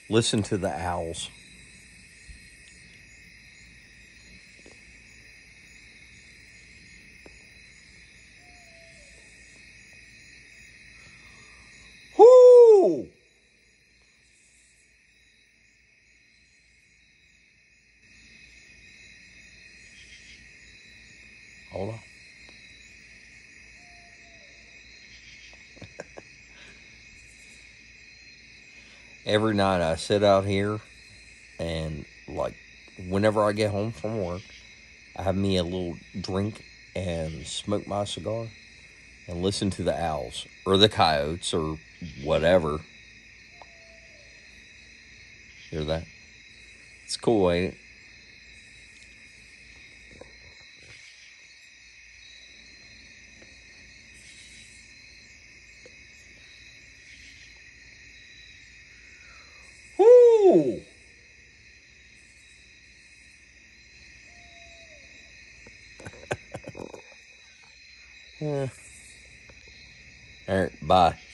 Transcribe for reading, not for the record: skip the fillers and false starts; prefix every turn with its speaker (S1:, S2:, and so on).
S1: Listen to the owls. Whoo! Hold on. Every night I sit out here and, like, whenever I get home from work, I have me a little drink and smoke my cigar and listen to the owls or the coyotes or whatever. Hear that? It's cool, ain't it? Whoo! Yeah. All right, bye.